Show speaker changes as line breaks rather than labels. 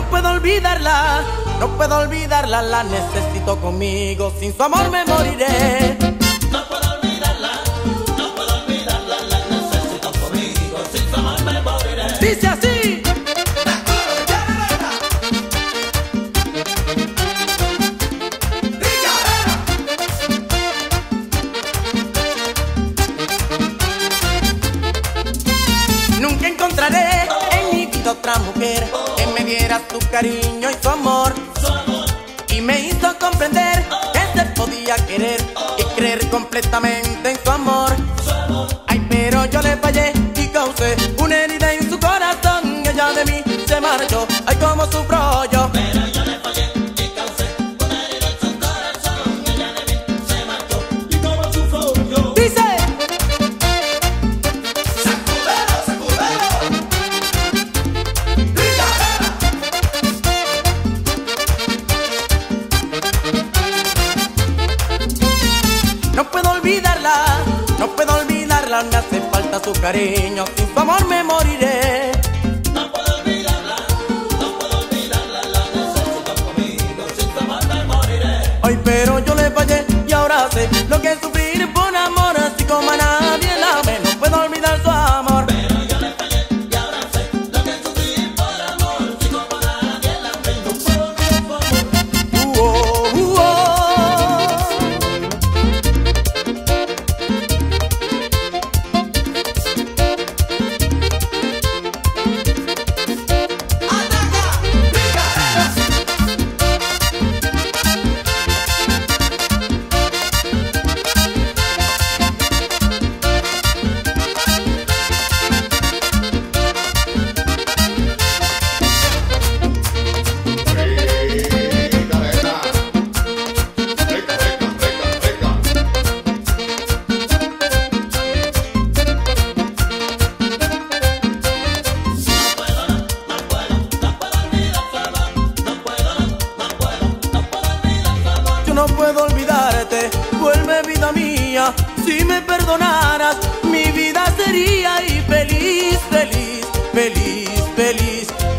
puedo olvidarla, no puedo olvidarla, la necesito conmigo, sin su amor me moriré.
No puedo olvidarla, no puedo olvidarla, la necesito conmigo, sin su amor me moriré.
Dice así. Nunca encontraré en mi vida otra mujer que me diera su cariño y su amor, y me hizo comprender que se podía querer y creer completamente en su amor. Ay, pero yo le fallé y causé una herida en su corazón. Ella de mí se marchó, ay, cómo sufro yo.
Pero yo le fallé y causé una herida en su corazón. Ella de mí se marchó y cómo sufro yo.
Dice. No puedo olvidarla, no puedo olvidarla, me hace falta su cariño, sin su amor me moriré.
No puedo olvidarla, no puedo olvidarla, la necesito conmigo, sin su amor me moriré.
Ay, pero yo le fallé y ahora sé lo que es sufrir por amor, así como a nadie la ve, no puedo olvidar su amor.
Pero yo le fallé y ahora sé lo que es sufrir por amor, así como a nadie la ve, no puedo olvidar su amor.
No puedo olvidarte, vuelve vida mía, si me perdonaras, mi vida sería y feliz, feliz, feliz, feliz.